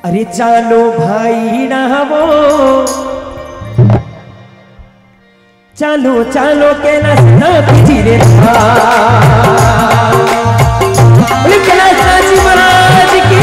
अरे चालो भाई नावो, चालो चालो कैलाश नाथ जी रे कैलाश नाथ जी महाराज की।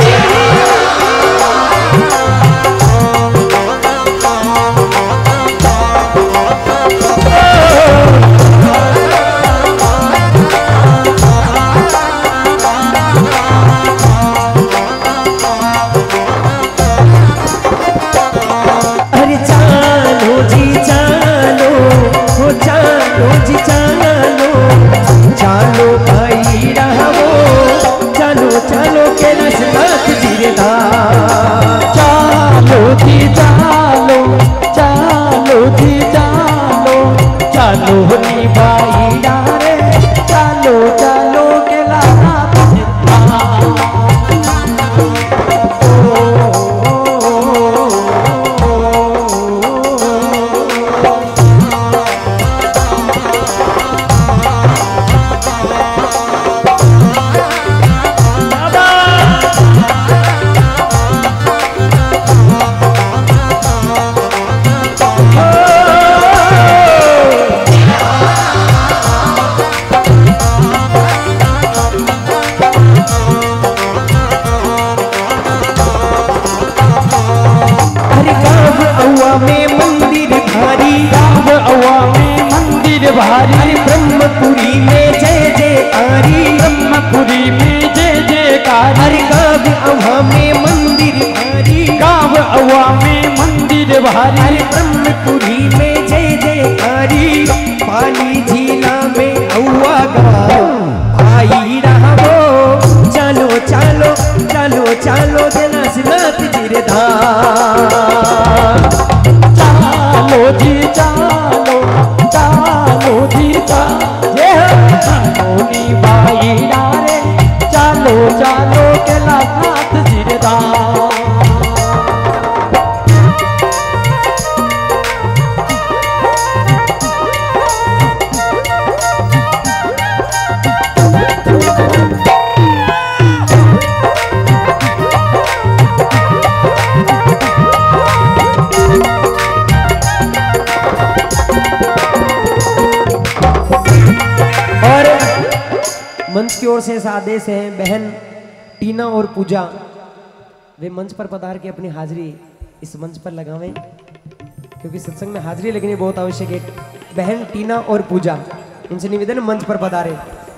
भारी ब्रह्मपुरी में जय जयकारी, ब्रह्मपुरी में जय जयकारी। हर गाँव अवा में मंदिर भारी, गाँव अवा में मंदिर भारी। ब्रह्मपुरी में जय जयकारी, पानी झीला में अवा गाँव आई रहो। चलो चलो चलो चलो कैलाश नाथ जी रे धाम। चलो जी चलो चालो जी चालो नी भाई डारे, चालो चालो कैलाश नाथ जी रे धाम। मंच की ओर से ऐसा आदेश है, बहन टीना और पूजा वे मंच पर पधार के अपनी हाजिरी इस मंच पर लगावें, क्योंकि सत्संग में हाजिरी लगनी बहुत आवश्यक है। बहन टीना और पूजा, उनसे निवेदन मंच पर पधारे।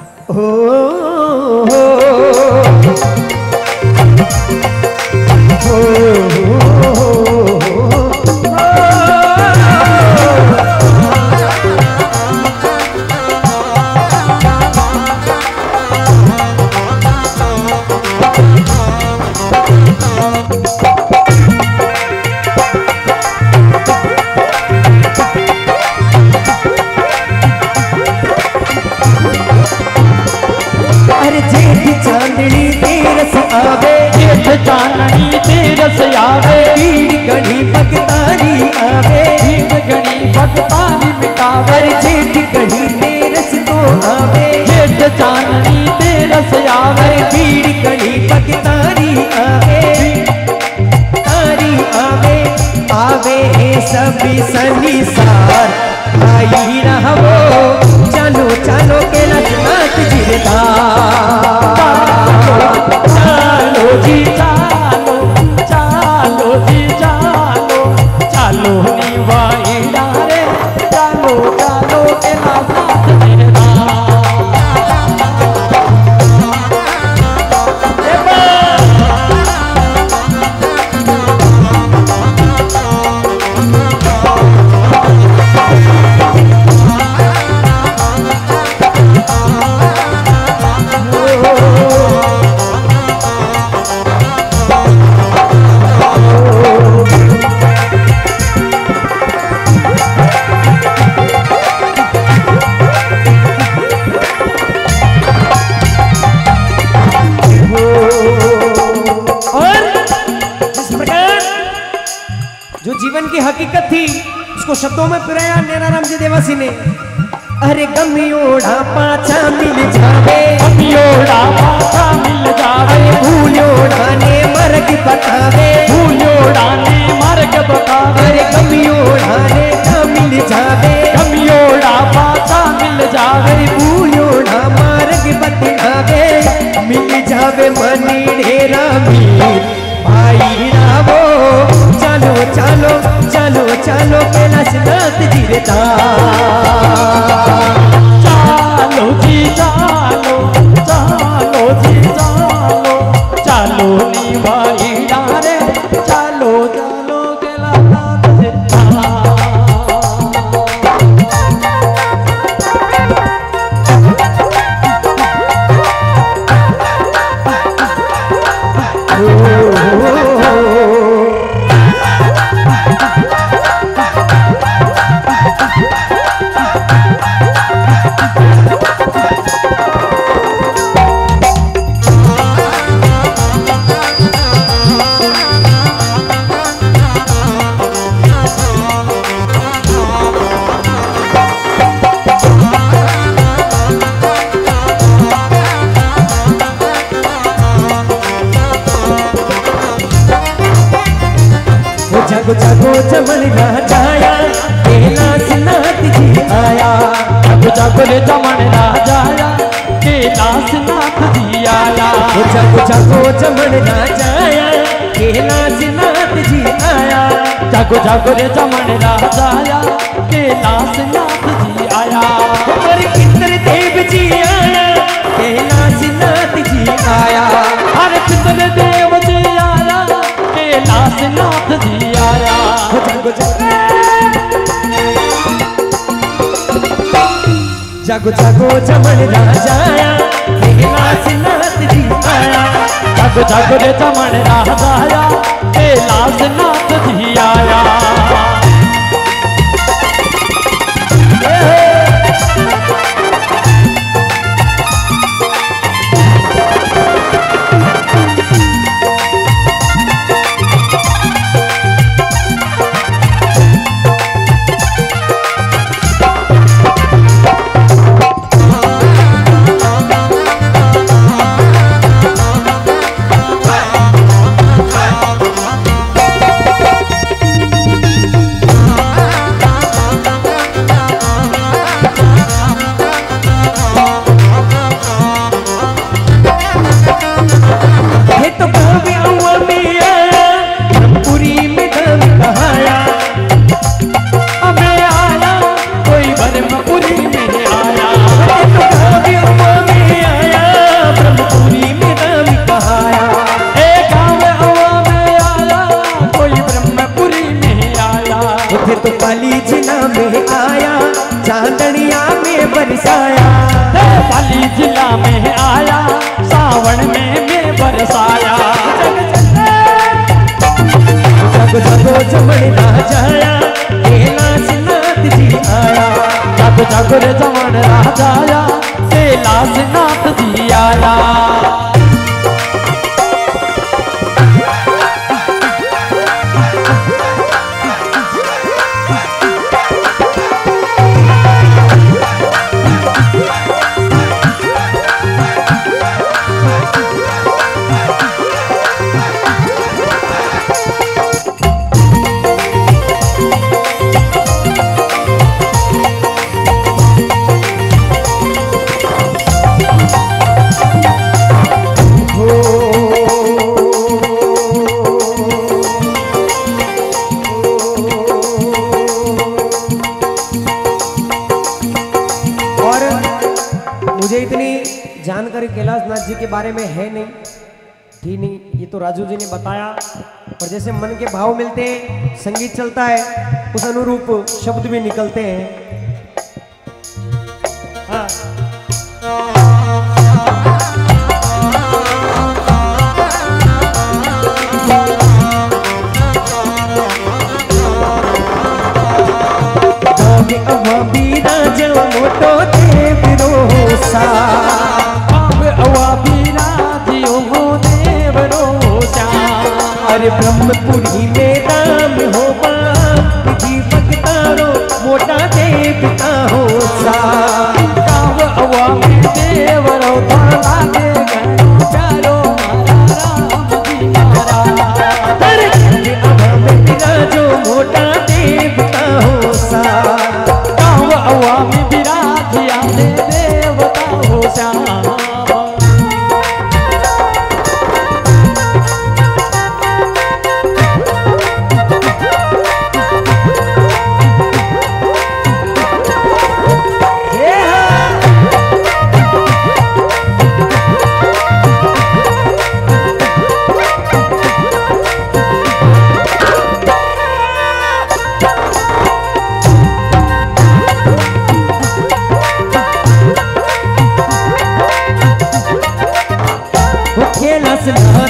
चांदनी तेरस आवे, जेठ चांदनी तेरस आवे। भीड़ गणी भगतारी आवे, भीड़ गणी भगतारी मिटावे। जेठ गणी तेरस तो आवे, जेठ चांदनी तेरस आवे। भीड़ गणी भगतारी आवे, तारी आवे आवे सभी सनिसार आई रहो। चलो चलो कैलाश नाथ जी रे धाम। चालो जी चालो चालो जी चालो, चालो नी भाई डारे, चालो चालो कैलाश नाथ जी रे धाम। जीवन की हकीकत थी उसको शब्दों में पिराया नैनाराम जी देवासी ने। अरे गमियोड़ा पाछा मिल जावे, गमियोड़ा पाछा मिल जावे। भूलियोड़ा ने मरग बतावे भूलियोड़ाने मार्ग बतावे अरे गमियोड़ाने ना मिल जावे गमियोड़ा पाछा मिल जावे भूलियोड़ा मार्ग बतावे मिल जावे मनी ढेरा मीर भाई रावो चलो चलो चलो चलो कैलाशनाथ जी रे चालो जी चालो चालो जी चालो चालो निभाई डारे चालो चालो कैलाशनाथ जी जागो जागो जमन राजाया कैलाशनाथ जी आया जागो जागो रे जमन राजाया कैलाशनाथ जी आया जागो जागो जमन राजाया कैलाशनाथ जी आया जागो जागो रे जमन राजाया कैलाशनाथ जी आया और इंद्र देव जी आया कैलाशनाथ जी आया हर पितर देव जी आया कैलाशनाथ जी आया जागो जागो जमन राजाया कैलाशनाथ जी आया जागो जागो रे जमन राजाया कैलाशनाथ जी आया तो पाली जिला में आया चांदनिया में बरसाया पाली जिला में आया सावन में बरसाया जागो जागो जमन राजाया कैलाशनाथ जी आया जागो जागो रे जमन राजाया कैलाशनाथ जी आया मुझे इतनी जानकारी कैलाशनाथ जी के बारे में है नहीं, थी नहीं, ये तो राजू जी ने बताया। और जैसे मन के भाव मिलते हैं, संगीत चलता है, उस अनुरूप शब्द भी निकलते हैं। हाँ। मोटो देव रोसा देव रोसा अरे ब्रह्मपुरी में राम हो जी भक्तारो मोटा देव का हो सा अवा में देव रो प्यारो मारा राम जी मारा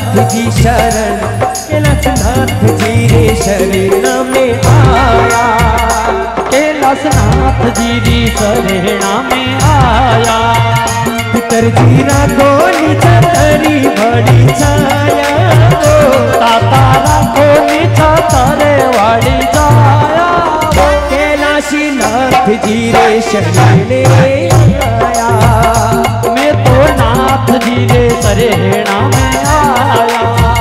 नाथ जी शरण, कैलाशनाथ जी रे शरण में आया, कैलाशनाथ जी री शरणा में आया। पितर जी राखो नीचा तारी बड़ी छाया, ताता राखो नीचा तारे वाली छाया। कैलाशनाथ जी रे शरण में आया, मैं तो नाथ जी रे शरणा में आया।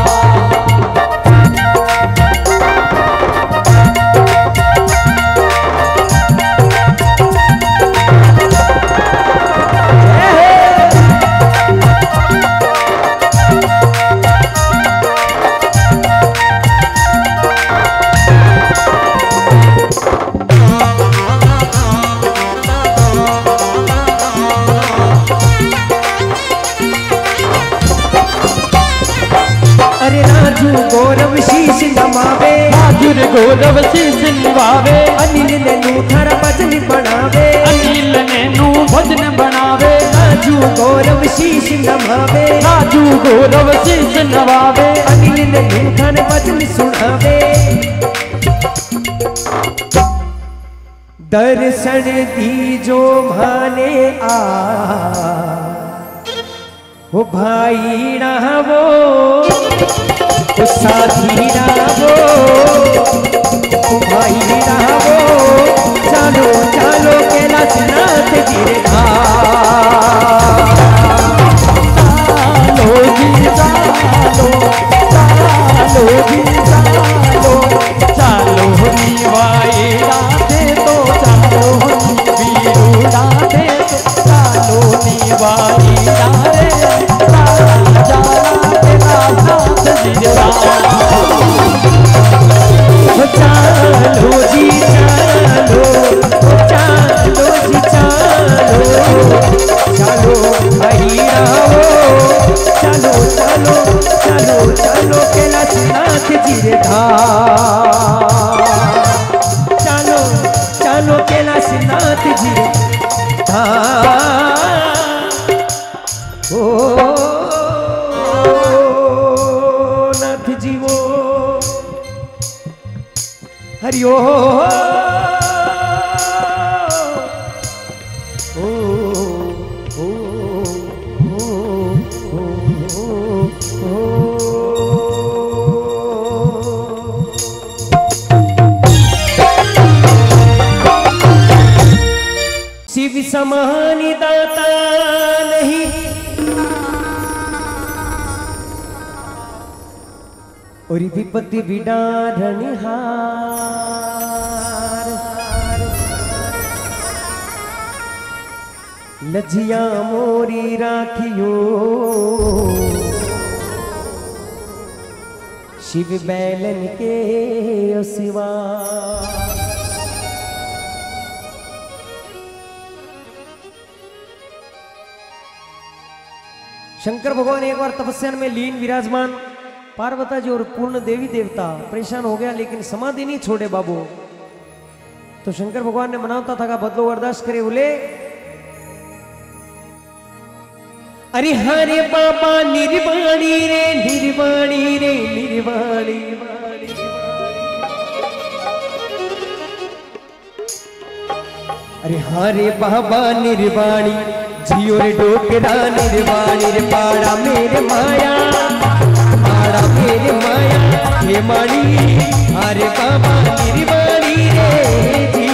गौरव शीश नमावे, हाजुर गौरव शीश निभावे। अनिल ने नू थारा भजन बनावे, अनिल ने नू भजन बनावे। राजू गौरव शीश नमावे, राजू गौरव शीश नवावे। अनिल ने नू थारा भजन सुनावे। दर्शन दीजो भाने आ, वो भाई ना वो साथी रावो, भाई रावो, चलो चलो कैलाशनाथ जी रे चालो जी चालो, चालो जी चालो, चालो निवाई राधे तो चालो वीरू राधे तो चालो निवाई राधे। चालो जी चालो, चालो जी चालो, चलो भाई रावो, चलो चलो चलो चलो कैलाशनाथ जी रे धाम, चलो चलो कैलाशनाथ जी रे धाम। ओ नाथ जी वो हरि ओ शिव समान दाता नहीं, और विपत्ति विडारणहार, लजिया मोरी राखियो शिव बैलन के सिवा। शंकर भगवान एक बार तपस्या में लीन विराजमान, पार्वती जी और पूर्ण देवी देवता परेशान हो गया, लेकिन समाधि नहीं छोड़े बाबू। तो शंकर भगवान ने मनाता था का बदलो अरदास करे, बोले अरे हरे बाबा निर्वाणी रे निर्वाणी रे निर्वाणी, अरे हरे बाबा निर्वाणी जियो रे डोकरा निर्वाणी रे पाड़ा मेरे माया, पाड़ा मेरे माया हे माणी, अरे बाबा निर्वाणी रे जी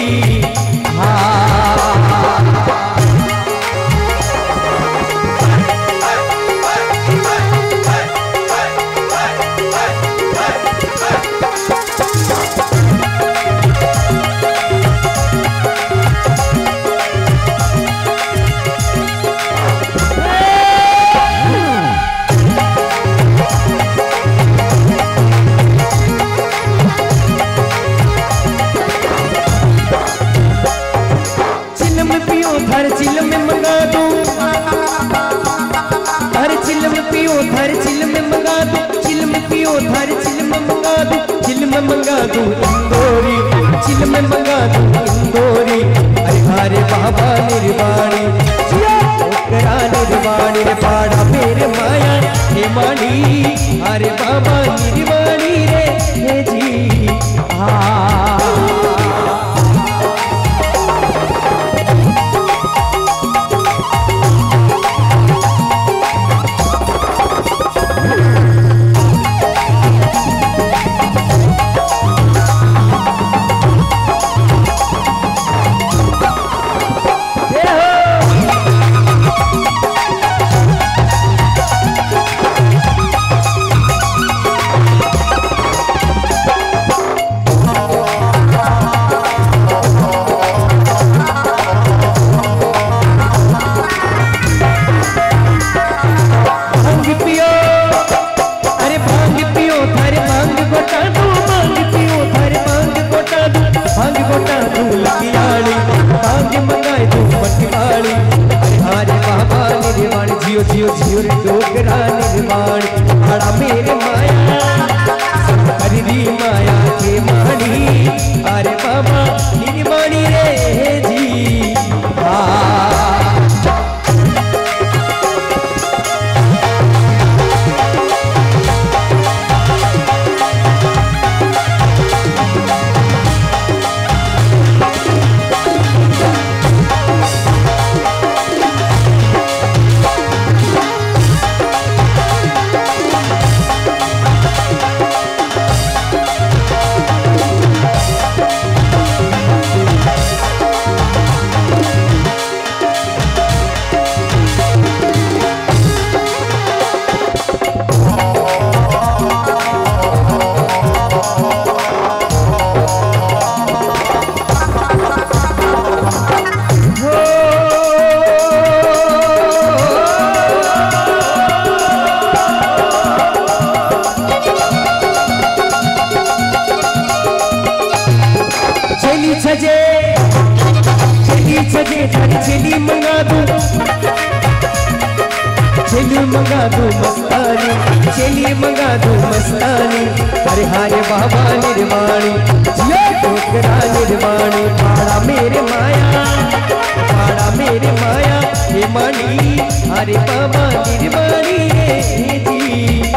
मंगा दूं इंदौरी, चिल में मंगा दूं इंदौरी, अरे हरे बाबा निर्वाणी ओकरा निर्वाणी रे पाड़ा मेरे माया हे मानी, मंगा दो मस्तानी, चेली मंगा दो मस्तानी। अरे हारे बाबा निर्वाणी, जिया डोकरा निर्वाणी। पाड़ा मेरे माया, पाड़ा मेरे माया, हे मानी अरे बाबा निर्वाणी रे जी।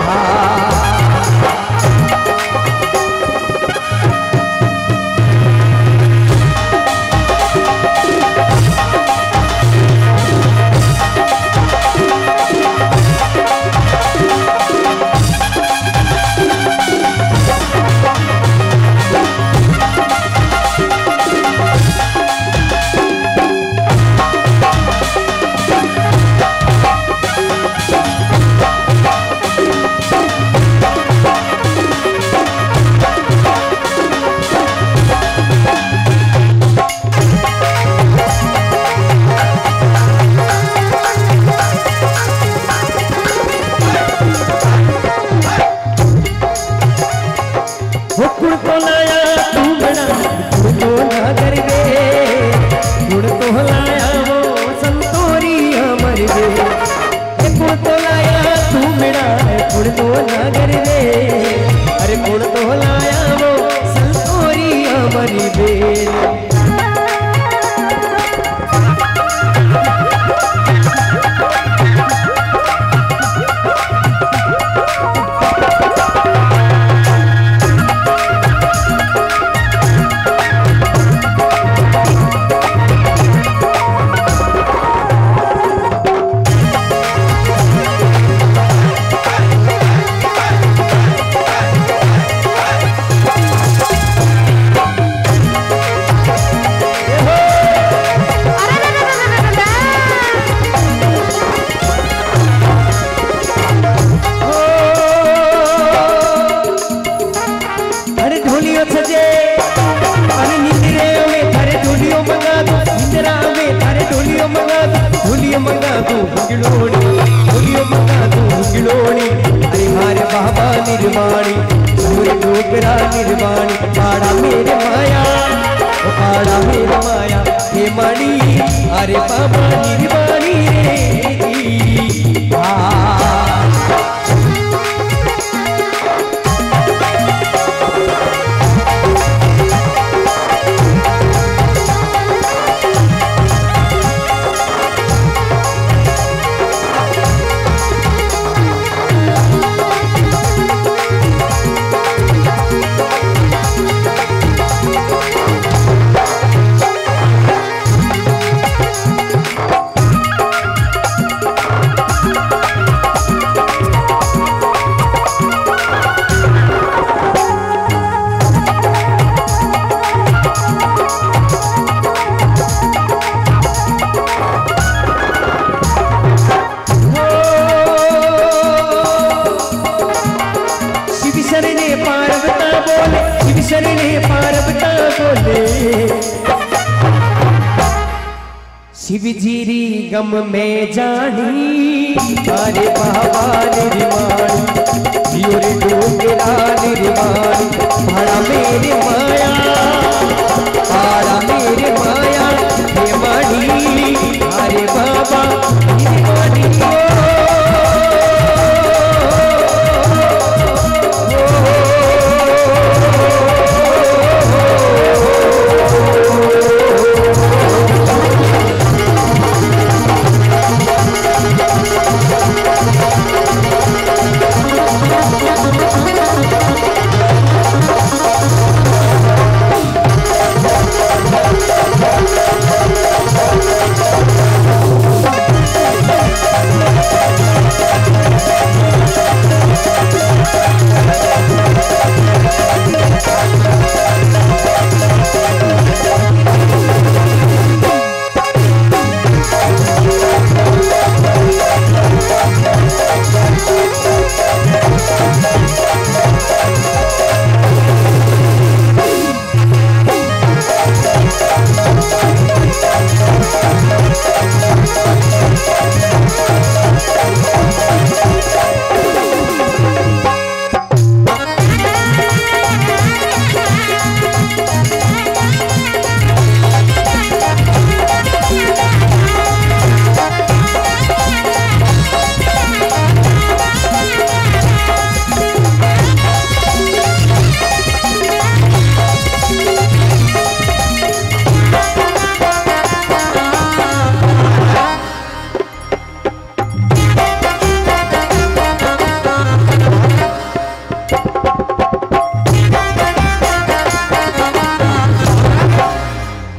अरे गुण तो लाया वो संतोरी हमारी बेल। अरे हारे बाबा निर्वाणी, डोकरा निर्वाणी। पाड़ा मेरे माया, पाड़ा मेरे माया, हे मानी अरे बाबा निर्वाणी रे जी। शिव जीरी गम में जानी, अरे बाबा निर्वाणी।